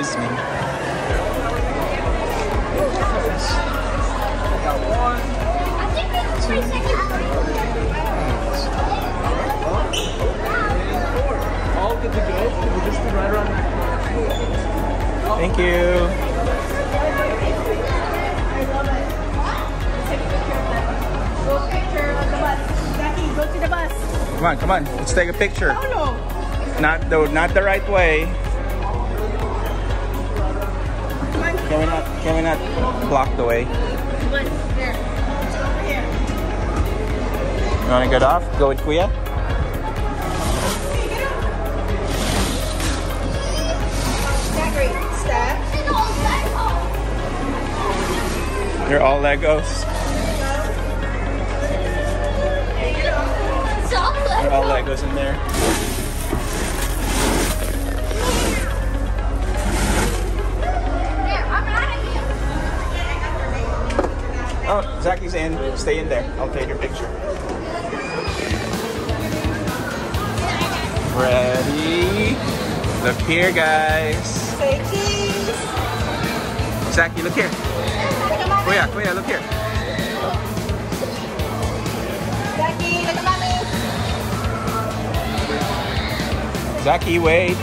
Excuse me. Got one. All good to go. We're just right around the corner. Thank you. Go picture of the bus. Jackie, go to the bus. Come on, come on. Let's take a picture. Oh no. Not the right way. Come on. Can we not block the way? Come on. There. Over here. You wanna get off? Go with Kuya? Zachary, step. They're all Legos. They're all Legos in there. Oh, Zacky's in. Stay in there. I'll take your picture. Ready? Look here, guys. Say cheese. Zachy, look here. Kuya, look here. Jackie, look at mommy. Zachy, wait.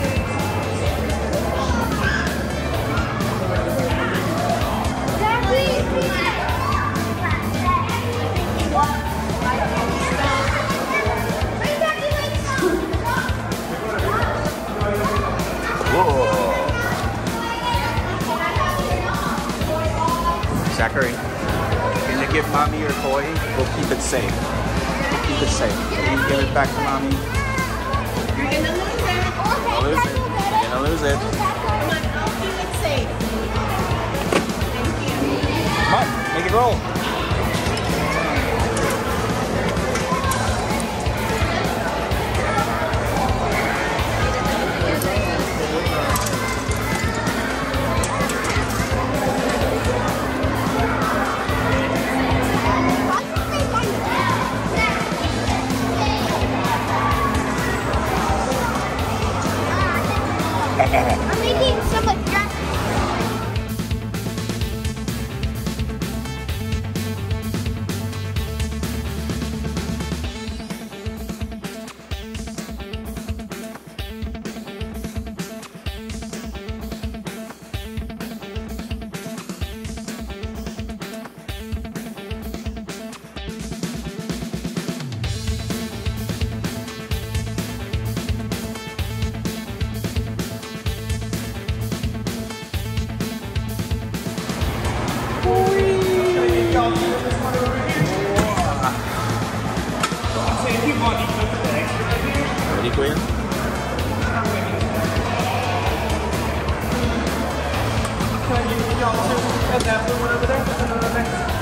Zachary, can you give mommy your toy? We'll keep it safe. Keep it safe. Can you give it back to mommy? You're gonna lose it. You're gonna lose it. Come on, I'll keep it safe. Thank you. Come on, make it roll. I'm making some like that. Ready, Kuya? And that blue one over there. That's another next.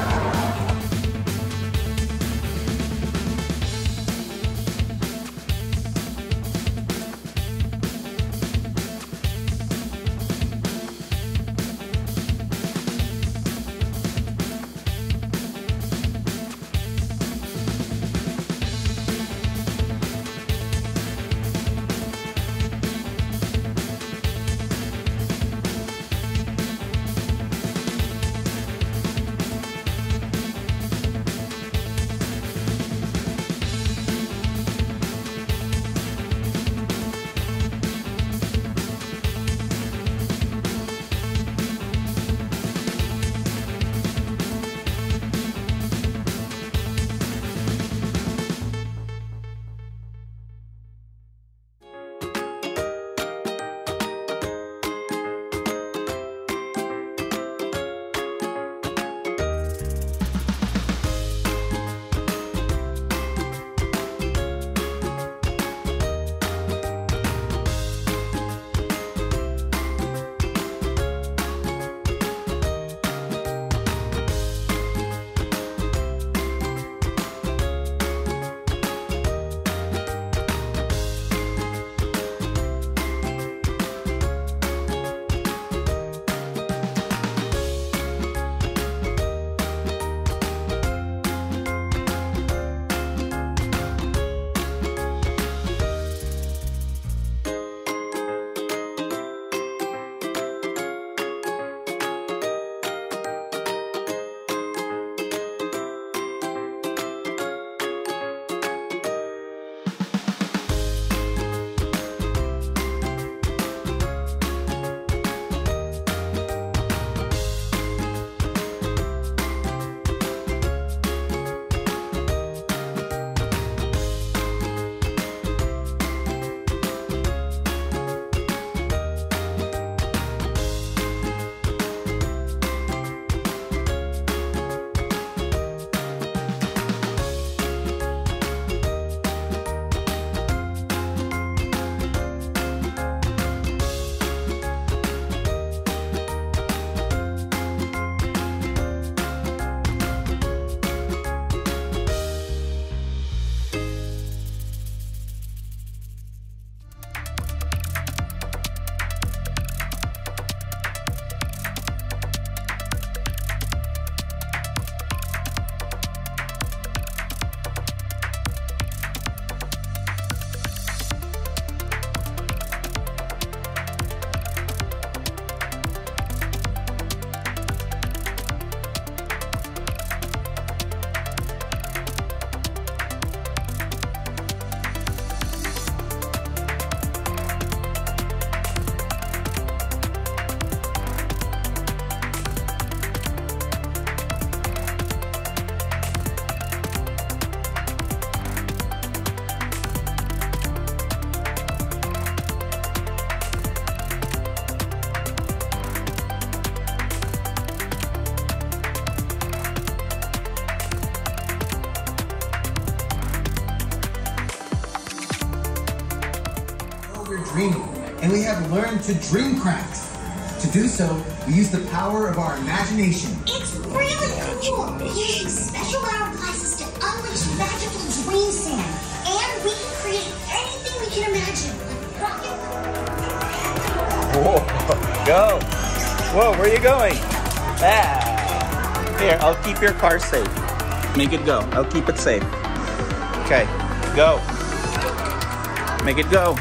we're dreaming, and we have learned to dreamcraft. To do so, we use the power of our imagination. It's really cool. We're using special hour classes to unleash magical dream sand. And we can create anything we can imagine. Rocket. Whoa, go. Whoa, where are you going? Ah. Here, I'll keep your car safe. Make it go. I'll keep it safe. Okay, go. Make it go.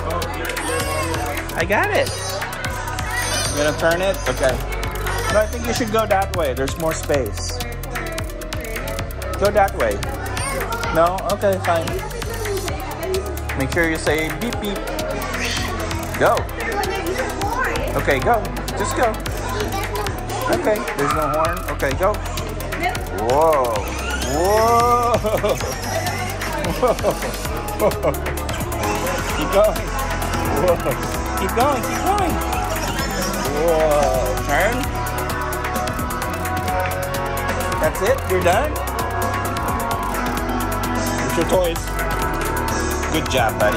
I got it. You gonna turn it? Okay. No, I think you should go that way. There's more space. Go that way. No? Okay, fine. Make sure you say beep beep. Go. Okay, go. Just go. Okay, there's no horn. Okay, go. Whoa. Whoa. Whoa. Keep going. Whoa. Keep going, keep going. Whoa. Turn. That's it? You're done? Here's your toys. Good job, buddy.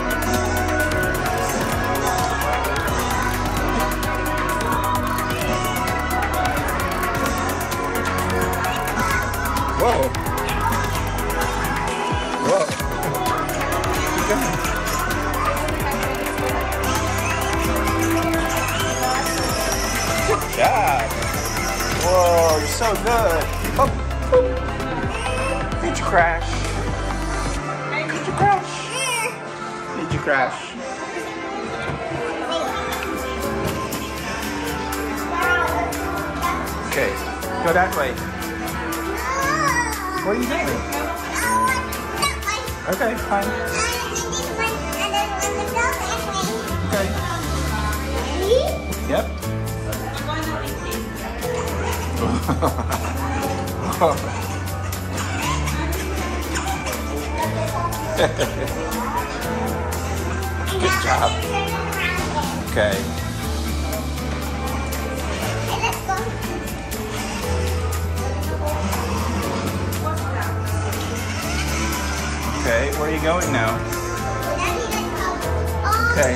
Whoa. Whoa. Keep going. Good job. Whoa, you're so good. Oh. Did you crash? Did you crash? Did you crash? Okay, go that way. What are you doing? Okay, fine. Okay. Yep. Good job. Okay. Okay, where are you going now? Okay.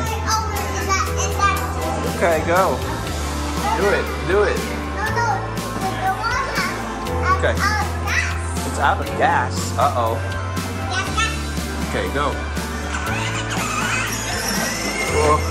Okay, go. Do it, do it. Okay. It's out of gas. Uh-oh. Okay, go. Whoa.